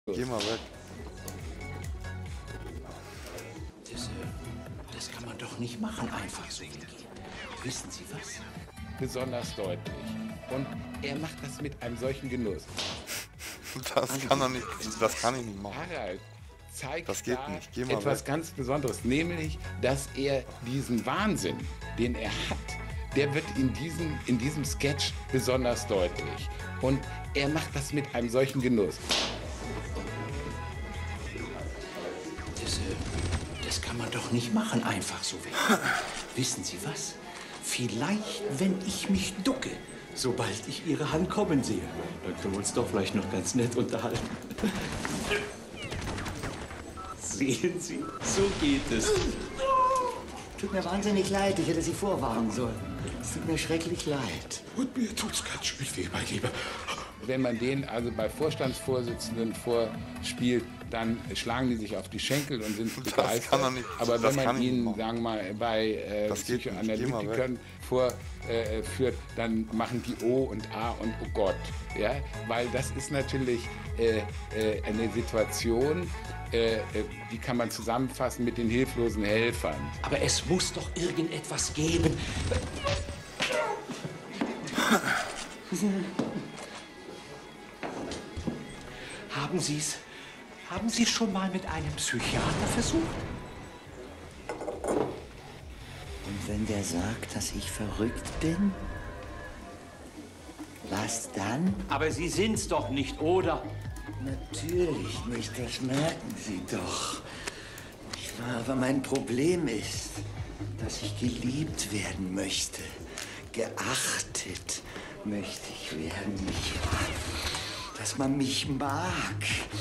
Geh mal weg. Das kann man doch nicht machen, einfach so weggehen. Wissen Sie was? Besonders deutlich. Und er macht das mit einem solchen Genuss. Das kann ich nicht machen. Harald zeigt Das geht da nicht. Geh mal etwas weg. ganz Besonderes, nämlich, dass er diesen Wahnsinn, den er hat, der wird in diesem Sketch besonders deutlich. Und er macht das mit einem solchen Genuss. Das kann man doch nicht machen, einfach so weggehen. Wissen Sie was? Vielleicht, wenn ich mich ducke, sobald ich Ihre Hand kommen sehe. Dann können wir uns doch vielleicht noch ganz nett unterhalten. Sehen Sie, so geht es. Tut mir wahnsinnig leid, ich hätte Sie vorwarnen sollen. Es tut mir schrecklich leid. Und mir tut's ganz schön weh, mein Lieber. Wenn man den also bei Vorstandsvorsitzenden vorspielt, dann schlagen die sich auf die Schenkel und sind begeistert. kann doch nicht- Aber das wenn kann man ich nicht ihn, machen. sagen wir mal, bei Das geht nicht. Geh mal Psychoanalytikern vorführt, dann machen die O und A und Oh Gott. Ja? Weil das ist natürlich eine Situation, die kann man zusammenfassen mit den hilflosen Helfern. Aber es muss doch irgendetwas geben. Haben Sie es schon mal mit einem Psychiater versucht? Und wenn der sagt, dass ich verrückt bin? Was dann? Aber Sie sind's doch nicht, oder? Natürlich nicht, das merken Sie doch. Nicht wahr? Aber mein Problem ist, dass ich geliebt werden möchte. Geachtet möchte ich werden, nicht wahr? Dass man mich mag.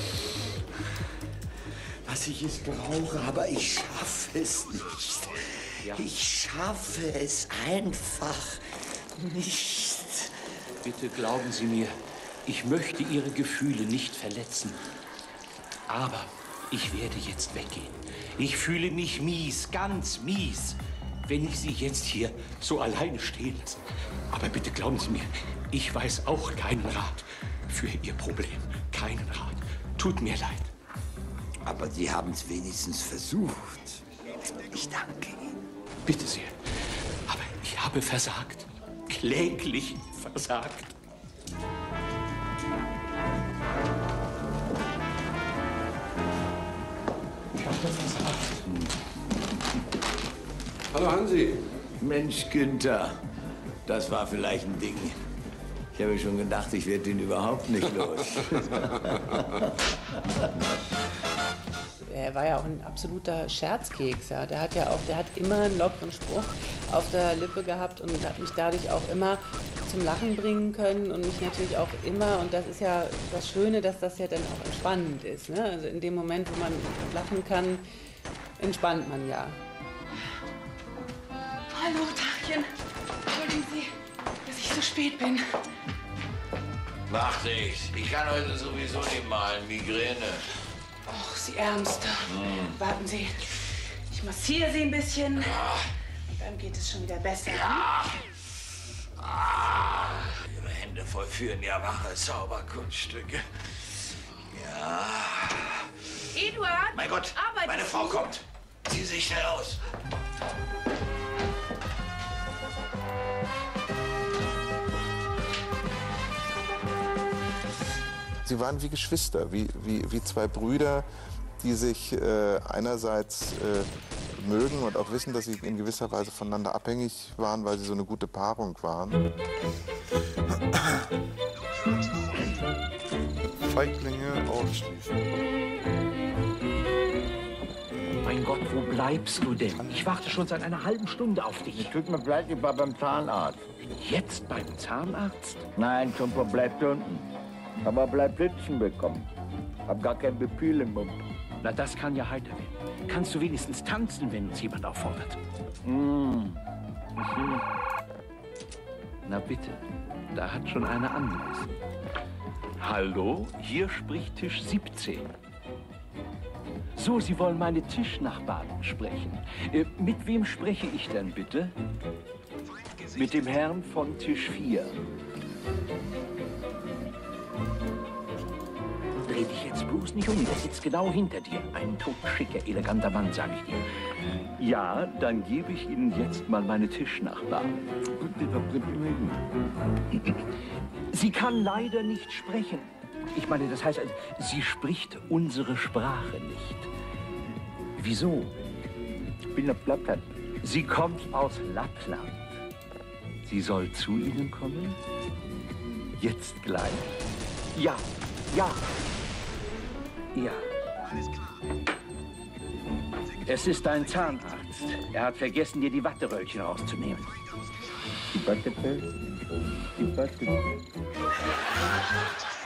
Dass ich es brauche, aber ich schaffe es nicht. Ich schaffe es einfach nicht. Bitte glauben Sie mir, ich möchte Ihre Gefühle nicht verletzen. Aber ich werde jetzt weggehen. Ich fühle mich mies, ganz mies, wenn ich Sie jetzt hier so alleine stehen lasse. Aber bitte glauben Sie mir, ich weiß auch keinen Rat für Ihr Problem. Keinen Rat. Tut mir leid. Aber Sie haben es wenigstens versucht. Ich danke Ihnen. Bitte sehr. Aber ich habe versagt. Kläglich versagt. Ich habe versagt. Hallo Hansi. Mensch, Günther, das war vielleicht ein Ding. Ich habe schon gedacht, ich werde ihn überhaupt nicht los. Er war ja auch ein absoluter Scherzkeks. Ja. Der hat immer einen lockeren Spruch auf der Lippe gehabt und hat mich dadurch auch immer zum Lachen bringen können und mich natürlich auch immer, und das ist ja das Schöne, dass das ja dann auch entspannend ist. Ne? Also in dem Moment, wo man lachen kann, entspannt man ja. Hallo, Tachchen. Entschuldigen Sie, dass ich so spät bin. Macht nichts. Ich kann heute sowieso nicht malen. Migräne. Och, Sie Ärmste. Warten Sie, ich massiere Sie ein bisschen. Dann geht es schon wieder besser. Ihre Hände vollführen ja wahre Zauberkunststücke. Ja. Eduard! Mein Gott, arbeitest meine Frau du? kommt. Zieh sich schnell aus. Sie waren wie Geschwister, wie zwei Brüder, die sich einerseits mögen und auch wissen, dass sie in gewisser Weise voneinander abhängig waren, weil sie so eine gute Paarung waren. Feiglinge ausschließen. Mein Gott, wo bleibst du denn? Ich warte schon seit einer halben Stunde auf dich. Tut mir leid, ich war beim Zahnarzt. Jetzt beim Zahnarzt? Nein, Tumper bleibt unten. Aber bleibt sitzen bekommen. Hab gar kein Bepühl im Mund. Na, das kann ja heiter werden. Kannst du wenigstens tanzen, wenn uns jemand auffordert? Na bitte, da hat schon einer angewiesen. Hallo, hier spricht Tisch 17. So, Sie wollen meine Tischnachbarn sprechen. Mit wem spreche ich denn bitte? Mit dem Herrn von Tisch 4. Dreht dich jetzt bloß nicht um. Der sitzt genau hinter dir. Ein totschicker, eleganter Mann, sage ich dir. Ja, dann gebe ich Ihnen jetzt mal meine Tischnachbarn. Sie kann leider nicht sprechen. Ich meine, das heißt, sie spricht unsere Sprache nicht. Wieso? Sie kommt aus Lappland. Sie soll zu Ihnen kommen? Jetzt gleich. Ja, ja. Ja. Es ist ein Zahnarzt. Er hat vergessen, dir die Watteröllchen rauszunehmen. Die Watteröllchen? Die Watteröllchen?